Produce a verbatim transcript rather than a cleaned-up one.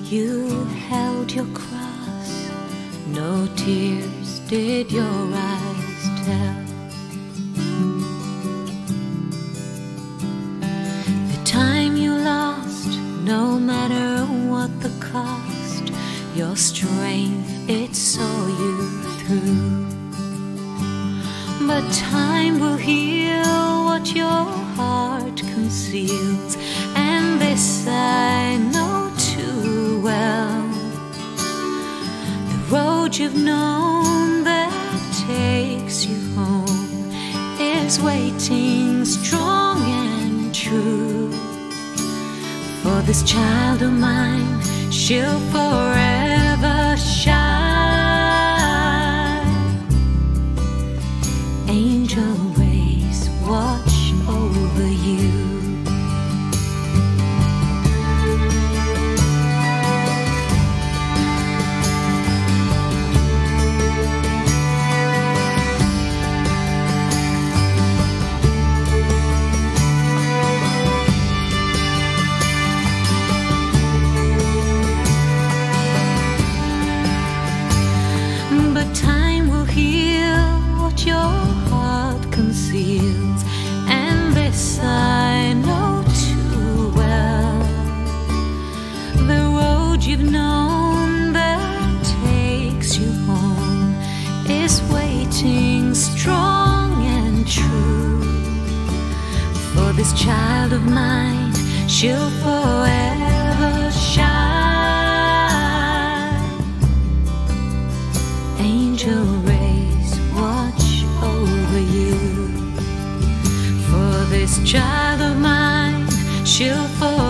You held your cross, no tears did your eyes tell. The time you lost, no matter what the cost, your strength, it saw you through. But time will heal what your heart conceals, and this I know too well. The road you've known that takes you home is waiting strong and true. For this child of mine, she'll forever shine. Angel rays watch over you. But time will heal what your heart conceals, and this I know too well. The road you've known that takes you home is waiting strong and true. For this child of mine, she'll forever shine. Angel rays watch over you. For this child of mine, she'll forever